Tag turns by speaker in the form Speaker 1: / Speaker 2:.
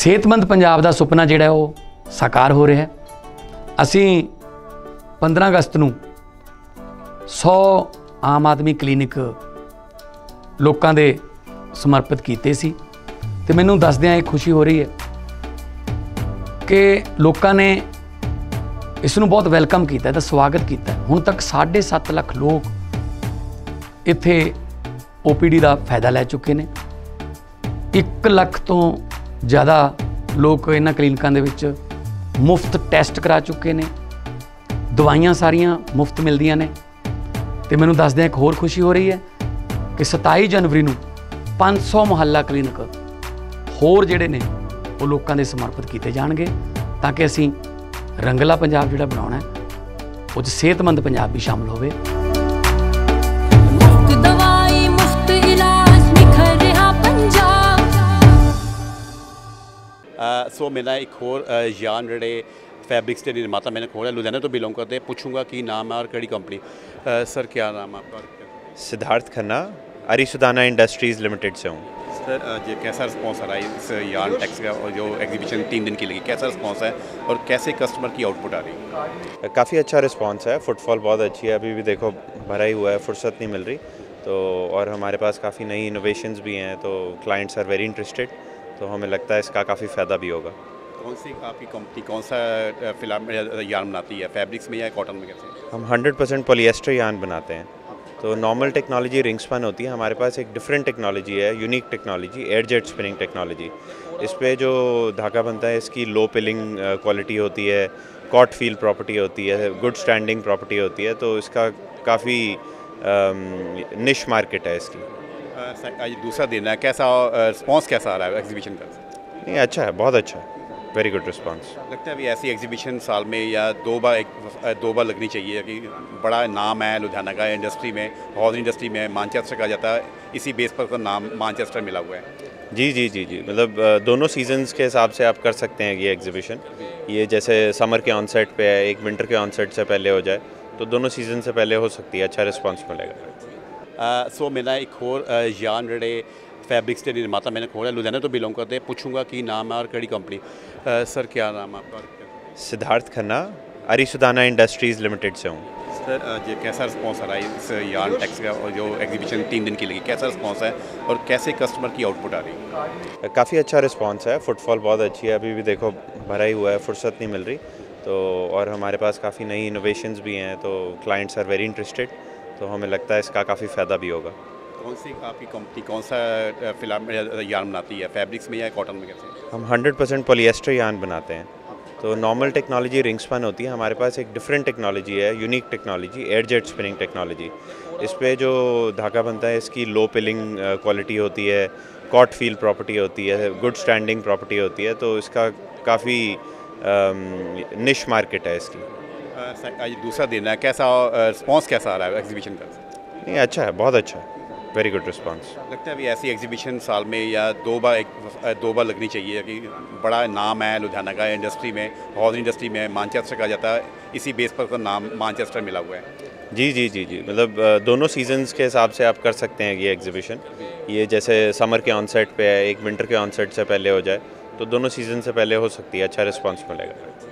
Speaker 1: सेहतमंद पंजाब का सुपना जिहड़ा वो साकार हो रहा है। असी 15 अगस्त नूं 100 आम आदमी क्लीनिक लोकां दे समर्पित कीते सी ते मैनूं दसदिआं एक खुशी हो रही है कि लोकां ने इस नूं बहुत वैलकम किया, तो स्वागत किया। हुण तक 7.5 लाख लोग इत्थे OPD का फायदा लै चुके ने। 1 लाख तो ज़्यादा लोग इन्हां क्लीनिकां दे विच मुफ्त टैसट करा चुके ने, दवाइयां सारियां मुफ्त मिलदियां ने। ते मैनूं दसदिआं एक होर खुशी हो रही है कि 27 जनवरी नूं 500 मुहल्ला क्लीनिक होर जिहड़े ने वो लोकां दे समर्पित कीते जाणगे, ताकि असीं रंगला पंजाब जिहड़ा बनाउणा है उह 'च सेहतमंद पंजाब भी शामिल होवे।
Speaker 2: मुफ्त दवाई मुफ्त इलाज निखर रहा पंजाब।
Speaker 3: सो मेरा एक होर यान जिहड़े फैब्रिक्स के निर्माता मैंने खोला, लुधियाना तो बिलोंग करते हैं। पूछूंगा कि नाम है और कड़ी कंपनी। सर क्या नाम है आपका?
Speaker 4: सिद्धार्थ खन्ना, अरिसुदाना इंडस्ट्रीज़ लिमिटेड से हूँ।
Speaker 3: सर ये कैसा रिस्पॉन्स आ रहा है इस यान टैक्स का, और जो एग्जीबिशन 3 दिन की लगी, कैसा रिस्पॉन्स है और कैसे कस्टमर की आउटपुट आ रही है?
Speaker 4: काफ़ी अच्छा रिस्पॉन्स है, फुटफॉल बहुत अच्छी है। अभी भी देखो भरा ही हुआ है, फुर्सत नहीं मिल रही तो। और हमारे पास काफ़ी नई इनोवेशंस भी हैं, तो क्लाइंट्स आर वेरी इंटरेस्टेड, तो हमें लगता है इसका काफ़ी फ़ायदा भी होगा।
Speaker 3: कौन सी आपकी कंपनी कौन सा फिल्म यान बनाती है, फैब्रिक्स में या कॉटन में? कैसे?
Speaker 4: हम 100% पॉलिएस्टर यान बनाते हैं। तो नॉर्मल टेक्नोलॉजी रिंग स्पन होती है, हमारे पास एक डिफरेंट टेक्नोलॉजी है, unique technology, air jet spinning technology. इस पे जो धागा बनता है इसकी लो पिलिंग क्वालिटी होती है, कॉट फील प्रॉपर्टी होती है, गुड स्टैंडिंग प्रॉपर्टी होती है, तो इसका काफ़ी निश मार्केट है इसकी।
Speaker 3: आज दूसरा दिन है, कैसा रिस्पॉन्स कैसा आ रहा है एग्जीबिशन का?
Speaker 4: नहीं, अच्छा है, बहुत अच्छा है, वेरी गुड रिस्पांस।
Speaker 3: लगता है अभी ऐसी एग्जीबिशन साल में या दो बार लगनी चाहिए, कि बड़ा नाम है लुधियाना का इंडस्ट्री में, हॉर्स इंडस्ट्री में मानचेस्टर कहा जाता है, इसी बेस पर नाम मानचेस्टर मिला हुआ है।
Speaker 4: जी, मतलब दोनों सीजन्स के हिसाब से आप कर सकते हैं ये एग्जीबिशन। ये जैसे समर के ऑनसेट पे है, एक विंटर के ऑनसेट से पहले हो जाए, तो दोनों सीजन से पहले हो सकती है, अच्छा रिस्पॉन्स मिलेगा।
Speaker 3: सो मेरा एक होर यान जिहड़े फैब्रिक्स के निर्माता मैंने खोला, लुधियाना तो बिलोंग करते हैं। पूछूंगा कि नाम है और कड़ी कंपनी। सर क्या नाम है आपका?
Speaker 4: सिद्धार्थ खन्ना, अरिसुदाना इंडस्ट्रीज़ लिमिटेड से हूँ।
Speaker 3: सर ये कैसा रिस्पॉन्स आ रहा है इस यान टैक्स का, और जो एग्जीबिशन 3 दिन की लगी, कैसा रिस्पॉन्स है और कैसे कस्टमर की आउटपुट आ रही है?
Speaker 4: काफ़ी अच्छा रिस्पॉन्स है, फुटफॉल बहुत अच्छी है। अभी भी देखो भरा ही हुआ है, फुर्सत नहीं मिल रही तो। और हमारे पास काफ़ी नई इनोवेशंस भी हैं, तो क्लाइंट्स आर वेरी इंटरेस्टेड, तो हमें लगता है इसका काफ़ी फ़ायदा भी होगा।
Speaker 3: कौन सी आपकी कंपनी कौन सा फिल्म यान बनाती है, फैब्रिक्स में या कॉटन में? कैसे?
Speaker 4: हम 100% पॉलिएस्टर यान बनाते हैं। तो नॉर्मल टेक्नोलॉजी रिंग स्पन होती है, हमारे पास एक डिफरेंट टेक्नोलॉजी है, unique technology, air jet spinning technology. इस पे जो धागा बनता है इसकी लो पिलिंग क्वालिटी होती है, कॉट फील प्रॉपर्टी होती है, गुड स्टैंडिंग प्रॉपर्टी होती है, तो इसका काफ़ी निश मार्केट है इसकी।
Speaker 3: आज दूसरा दिन है, कैसा रिस्पॉन्स कैसा आ रहा है एग्जीबिशन का?
Speaker 4: नहीं, अच्छा है, बहुत अच्छा है, वेरी गुड रिस्पांस।
Speaker 3: लगता है अभी ऐसी एग्जीबिशन साल में या दो बार लगनी चाहिए, कि बड़ा नाम है लुधियाना का इंडस्ट्री में, हॉर्स इंडस्ट्री में मानचेस्टर कहा जाता है, इसी बेस पर नाम मानचेस्टर मिला हुआ है।
Speaker 4: जी, मतलब दोनों सीजन्स के हिसाब से आप कर सकते हैं ये एग्जीबिशन। ये जैसे समर के ऑनसेट पे है, एक विंटर के ऑनसेट से पहले हो जाए, तो दोनों सीजन से पहले हो सकती है, अच्छा रिस्पॉन्स मिलेगा।